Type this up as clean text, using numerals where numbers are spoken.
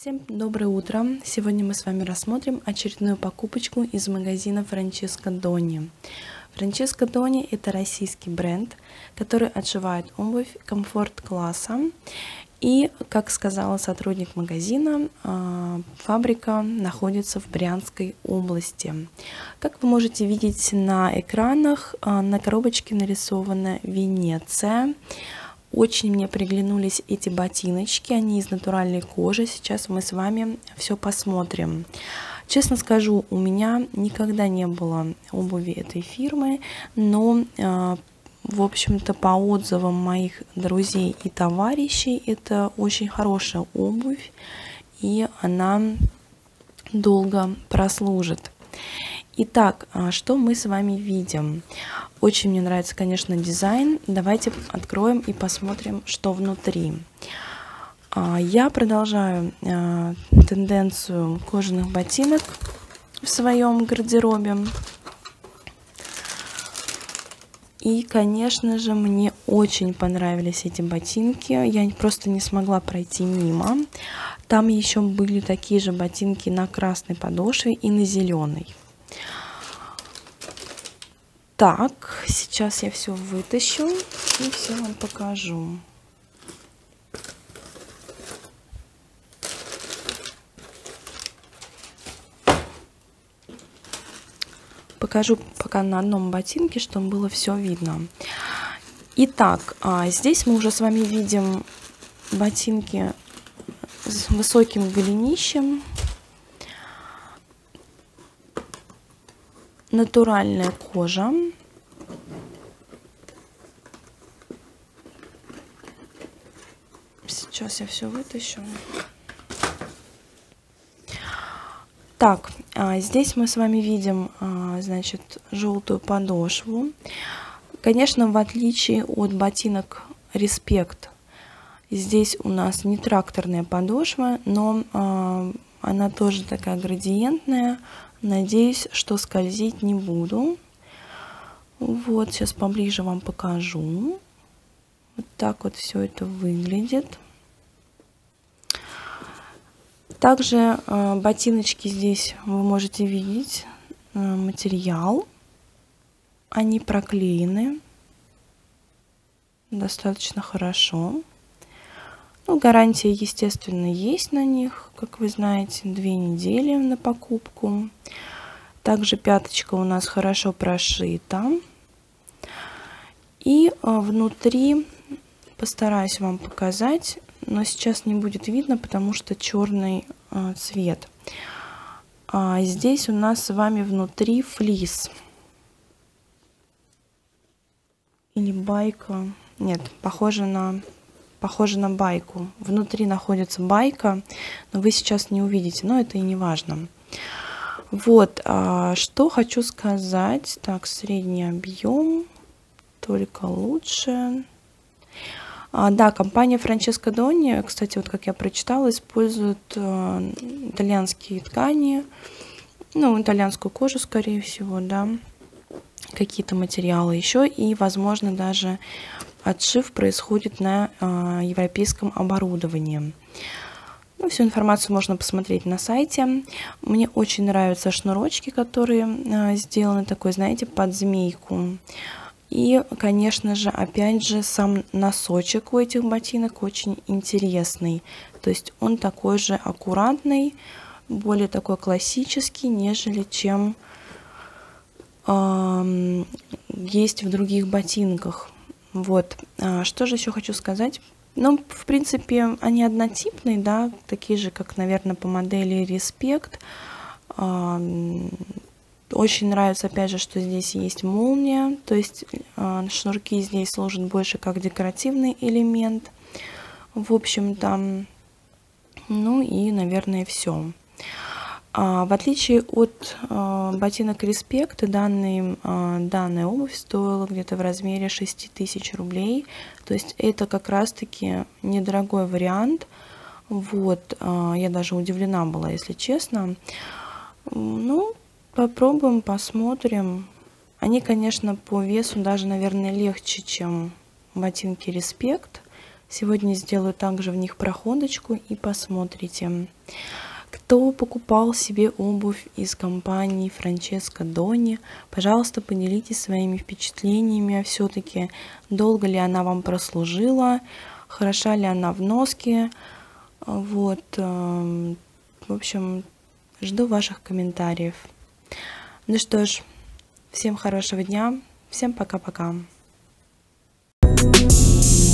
Всем доброе утро! Сегодня мы с вами рассмотрим очередную покупочку из магазина Франческо Донни. Франческо Донни — это российский бренд, который отшивает обувь комфорт-класса. И, как сказала сотрудник магазина, фабрика находится в Брянской области. Как вы можете видеть на экранах, на коробочке нарисована Венеция. Очень мне приглянулись эти ботиночки, они из натуральной кожи. Сейчас мы с вами все посмотрим. Честно скажу, у меня никогда не было обуви этой фирмы, но, в общем-то, по отзывам моих друзей и товарищей, это очень хорошая обувь, и она долго прослужит. Итак, что мы с вами видим? Очень мне нравится, конечно, дизайн. Давайте откроем и посмотрим, что внутри. Я продолжаю тенденцию кожаных ботинок в своем гардеробе. И, конечно же, мне очень понравились эти ботинки. Я просто не смогла пройти мимо. Там еще были такие же ботинки на красной подошве и на зеленой. Так, сейчас я все вытащу и все вам покажу. Покажу пока на одном ботинке, чтобы было все видно. Итак, здесь мы уже с вами видим ботинки с высоким голенищем. Натуральная кожа. Сейчас я все вытащу. Так, здесь мы с вами видим, значит, желтую подошву. Конечно, в отличие от ботинок Respect, здесь у нас не тракторная подошва, но она тоже такая градиентная. Надеюсь, что скользить не буду. Вот, сейчас поближе вам покажу. Вот так вот все это выглядит. Также ботиночки здесь вы можете видеть материал. Они проклеены достаточно хорошо. Ну, гарантия, естественно, есть на них, как вы знаете, 2 недели на покупку. Также пяточка у нас хорошо прошита. И внутри постараюсь вам показать, но сейчас не будет видно, потому что черный цвет. Здесь у нас с вами внутри флис. Или байка. Нет, похоже на байку. Внутри находится байка, но вы сейчас не увидите, но это и не важно. Вот, что хочу сказать. Так, средний объем, только лучше. Да, компания Франческо Донни, кстати, вот как я прочитала, использует итальянские ткани, ну, итальянскую кожу, скорее всего, да, какие-то материалы еще, и, возможно, даже отшив происходит на европейском оборудовании. Ну, всю информацию можно посмотреть на сайте. Мне очень нравятся шнурочки, которые сделаны такой, знаете, под змейку. И, конечно же, опять же, сам носочек у этих ботинок очень интересный. То есть он такой же аккуратный, более такой классический, нежели чем есть в других ботинках. Вот, что же еще хочу сказать. Ну, в принципе, они однотипные, да, такие же, как, наверное, по модели Respect. Очень нравится, опять же, что здесь есть молния, то есть шнурки здесь служат больше как декоративный элемент. В общем-то, ну и, наверное, все. В отличие от ботинок Respect, данная обувь стоила где-то в размере 6000 рублей. То есть это как раз-таки недорогой вариант. Вот, я даже удивлена была, если честно. Ну, попробуем, посмотрим. Они, конечно, по весу даже, наверное, легче, чем ботинки Respect. Сегодня сделаю также в них проходочку и посмотрите. Кто покупал себе обувь из компании Франческо Дони, пожалуйста, поделитесь своими впечатлениями. Все-таки долго ли она вам прослужила, хороша ли она в носке. Вот, в общем, жду ваших комментариев. Ну что ж, всем хорошего дня, всем пока-пока.